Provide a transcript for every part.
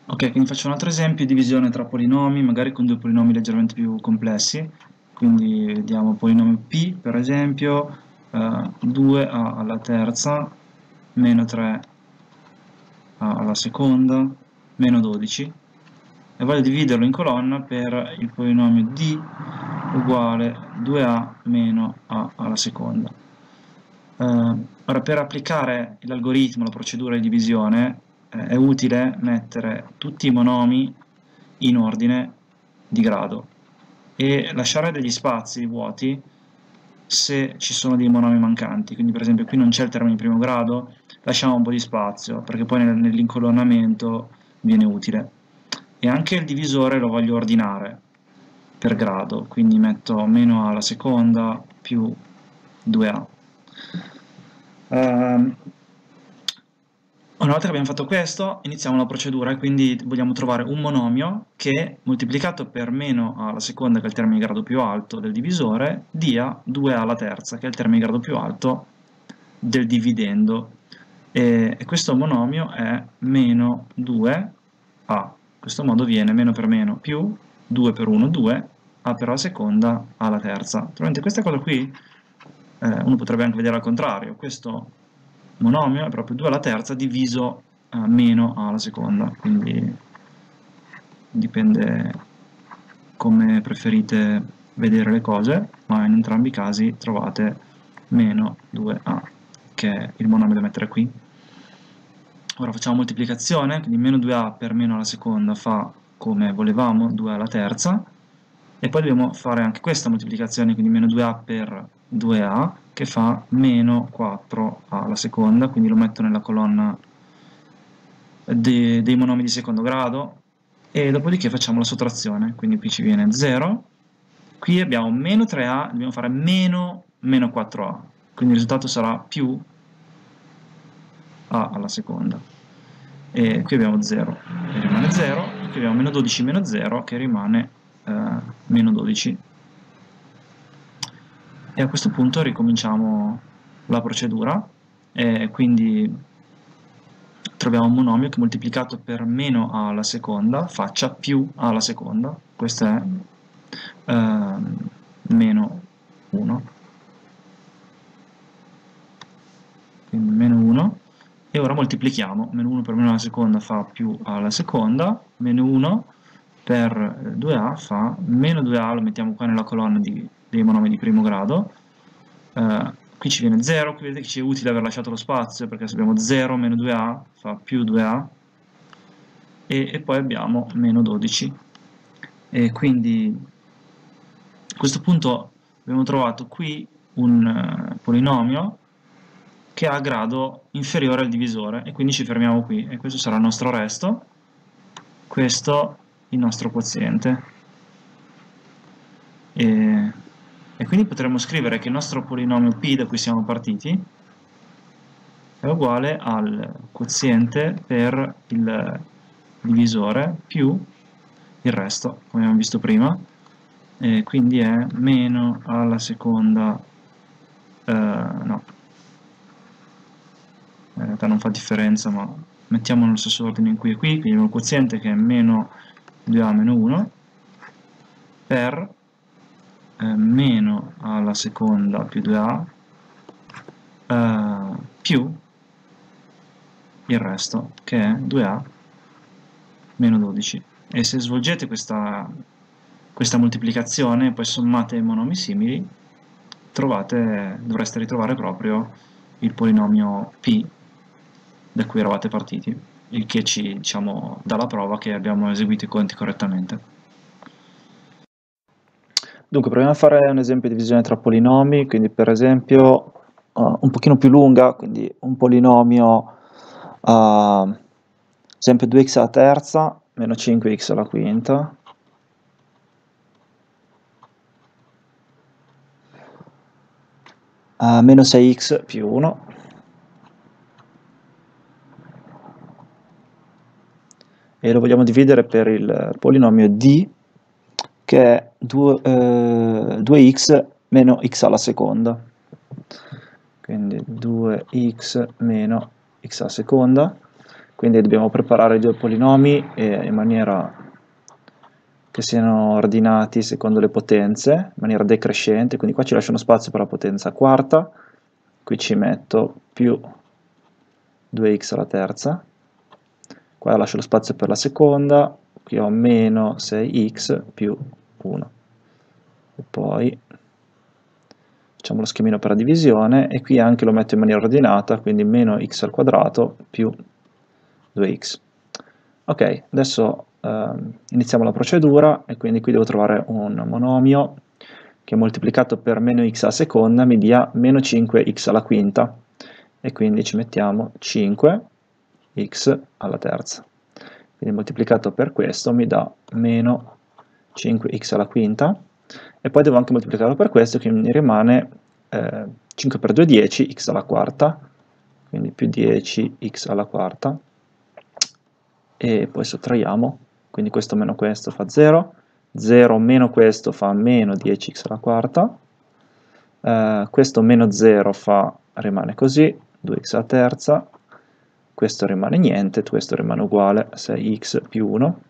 Ok, quindi faccio un altro esempio, divisione tra polinomi, magari con due polinomi leggermente più complessi. Quindi vediamo polinomio P, per esempio, 2a alla terza, meno 3a alla seconda, meno 12. E voglio dividerlo in colonna per il polinomio D uguale 2a meno a alla seconda. Ora, per applicare l'algoritmo, la procedura di divisione, è utile mettere tutti i monomi in ordine di grado e lasciare degli spazi vuoti se ci sono dei monomi mancanti. Quindi per esempio qui non c'è il termine di primo grado, lasciamo un po' di spazio perché poi nell'incolonnamento viene utile. E anche il divisore lo voglio ordinare per grado, quindi metto meno a alla seconda più 2a. Una volta che abbiamo fatto questo, iniziamo la procedura e quindi vogliamo trovare un monomio che, moltiplicato per meno a alla seconda, che è il termine di grado più alto del divisore, dia 2a alla terza, che è il termine di grado più alto del dividendo. E questo monomio è meno 2a. In questo modo viene meno per meno più 2 per 1, 2, a per la seconda alla terza. Naturalmente questa cosa qui uno potrebbe anche vedere al contrario, questo monomio è proprio 2 alla terza diviso meno a alla seconda, quindi dipende come preferite vedere le cose, ma in entrambi i casi trovate meno 2a, che è il monomio da mettere qui. Ora facciamo moltiplicazione, quindi meno 2a per meno alla seconda fa come volevamo, 2 alla terza, e poi dobbiamo fare anche questa moltiplicazione, quindi meno 2a per 2a, che fa meno 4a alla seconda, quindi lo metto nella colonna dei monomi di secondo grado, e dopodiché facciamo la sottrazione, quindi qui ci viene 0, qui abbiamo meno 3a, dobbiamo fare meno 4a, quindi il risultato sarà più a alla seconda. E qui abbiamo 0, che rimane 0, qui abbiamo meno 12 meno 0, che rimane meno 12. E a questo punto ricominciamo la procedura, e quindi troviamo un monomio che moltiplicato per meno a alla seconda faccia più a alla seconda, questo è meno 1, quindi meno 1, e ora moltiplichiamo, meno 1 per meno alla seconda fa più alla seconda, meno 1 per 2a fa meno 2a, lo mettiamo qua nella colonna dei monomi di primo grado, qui ci viene 0, qui vedete che ci è utile aver lasciato lo spazio, perché se abbiamo 0 meno 2a fa più 2a, e poi abbiamo meno 12. E quindi a questo punto abbiamo trovato qui un polinomio che ha grado inferiore al divisore, e quindi ci fermiamo qui, e questo sarà il nostro resto, questo il nostro quoziente. E quindi potremmo scrivere che il nostro polinomio P, da cui siamo partiti, è uguale al quoziente per il divisore più il resto, come abbiamo visto prima, e quindi è meno alla seconda, no, in realtà non fa differenza, ma mettiamo nello stesso ordine in cui è qui, quindi abbiamo il quoziente che è meno 2a meno 1 per meno alla seconda più 2a più il resto, che è 2a meno 12. E se svolgete questa moltiplicazione e poi sommate i monomi simili, dovreste ritrovare proprio il polinomio P da cui eravate partiti, il che ci, diciamo, dà la prova che abbiamo eseguito i conti correttamente. Dunque, proviamo a fare un esempio di divisione tra polinomi, quindi per esempio un pochino più lunga, quindi un polinomio, esempio 2x alla terza meno 5x alla quinta, meno 6x più 1, e lo vogliamo dividere per il polinomio d, che è 2x meno x alla seconda, quindi 2x meno x alla seconda, quindi dobbiamo preparare i due polinomi in maniera che siano ordinati secondo le potenze, in maniera decrescente, quindi qua ci lascio uno spazio per la potenza quarta, qui ci metto più 2x alla terza, qua lascio lo spazio per la seconda, qui ho meno 6x più 1, e poi facciamo lo schemino per la divisione, e qui anche lo metto in maniera ordinata, quindi meno x al quadrato più 2x. Ok, adesso iniziamo la procedura, e quindi qui devo trovare un monomio che moltiplicato per meno x alla seconda mi dia meno 5x alla quinta, e quindi ci mettiamo 5x alla terza. Quindi moltiplicato per questo mi dà meno 5x alla quinta, e poi devo anche moltiplicarlo per questo, che mi rimane 5 per 2 10, x alla quarta, quindi più 10x alla quarta, e poi sottraiamo, quindi questo meno questo fa 0, 0 meno questo fa meno 10x alla quarta, questo meno 0 rimane così, 2x alla terza, questo rimane niente, questo rimane uguale, 6x più 1.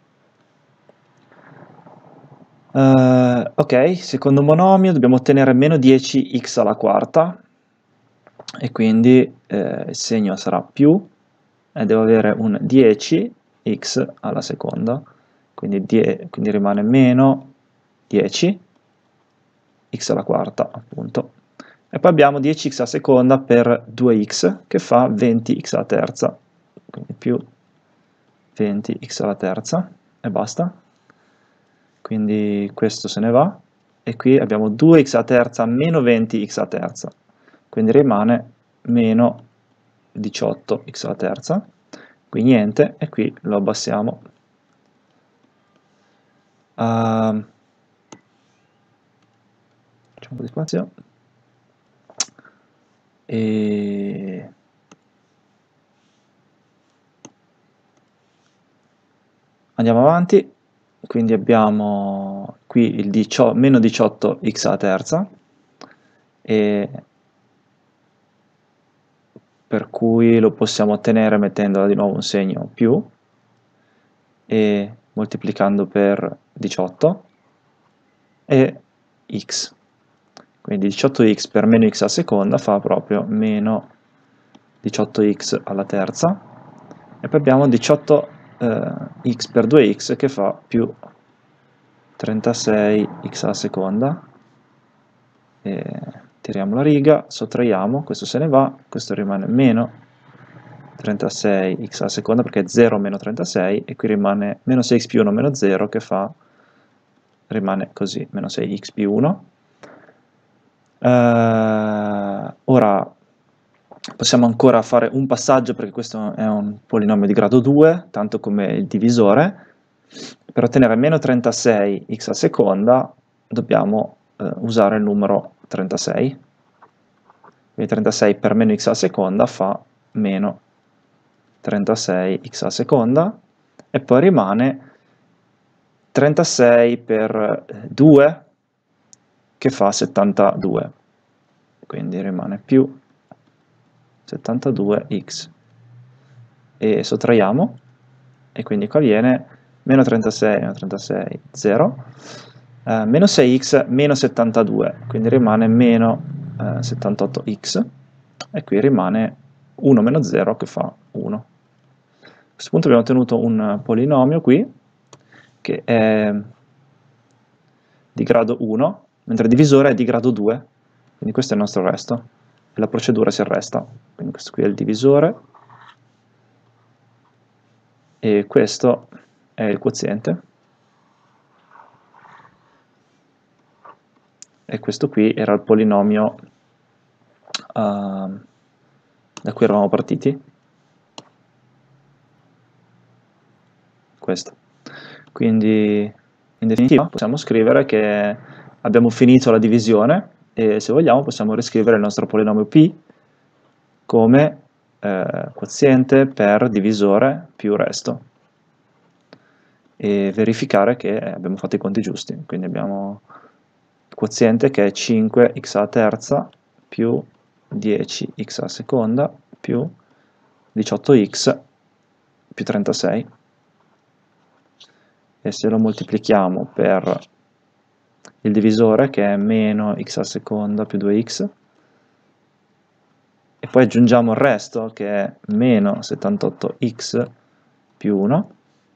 Ok, secondo monomio dobbiamo ottenere meno 10x alla quarta, e quindi il segno sarà più, e devo avere un 10x alla seconda, quindi rimane meno 10x alla quarta, appunto. E poi abbiamo 10x alla seconda per 2x, che fa 20x alla terza, quindi più 20x alla terza, e basta. Quindi questo se ne va, e qui abbiamo 2x alla terza meno 20x alla terza, quindi rimane meno 18x alla terza, qui niente, e qui lo abbassiamo. Facciamo un po' di spazio, e andiamo avanti. Quindi abbiamo qui il meno 18x alla terza, e per cui lo possiamo ottenere mettendo di nuovo un segno più e moltiplicando per 18 e x. Quindi 18x per meno x alla seconda fa proprio meno 18x alla terza, e poi abbiamo 18x per 2x che fa più 36x alla seconda, e tiriamo la riga, sottraiamo, questo se ne va, questo rimane meno 36x alla seconda perché è 0 meno 36, e qui rimane meno 6x più 1 meno 0 che rimane così, meno 6x più 1. Ora possiamo ancora fare un passaggio, perché questo è un polinomio di grado 2, tanto come il divisore. Per ottenere meno 36x alla seconda dobbiamo usare il numero 36. Quindi 36 per meno x alla seconda fa meno 36x alla seconda, e poi rimane 36 per 2 che fa 72, quindi rimane più 72x, e sottraiamo, e quindi qua viene meno 36, 0, meno 6x meno 72, quindi rimane meno 78x, e qui rimane 1 meno 0 che fa 1. A questo punto abbiamo ottenuto un polinomio qui che è di grado 1, mentre il divisore è di grado 2, quindi questo è il nostro resto, e la procedura si arresta. Quindi questo qui è il divisore, e questo è il quoziente, e questo qui era il polinomio da cui eravamo partiti, questo. Quindi in definitiva possiamo scrivere che abbiamo finito la divisione, e se vogliamo possiamo riscrivere il nostro polinomio P come quoziente per divisore più resto, e verificare che abbiamo fatto i conti giusti. Quindi abbiamo il quoziente che è 5x alla terza più 10x alla seconda più 18x più 36, e se lo moltiplichiamo per il divisore, che è meno x al seconda più 2x, e poi aggiungiamo il resto, che è meno 78x più 1,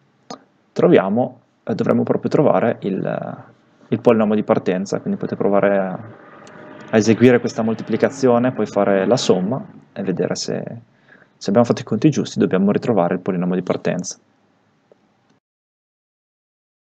dovremmo proprio trovare il polinomio di partenza. Quindi potete provare a eseguire questa moltiplicazione, poi fare la somma e vedere se abbiamo fatto i conti giusti. Dobbiamo ritrovare il polinomio di partenza.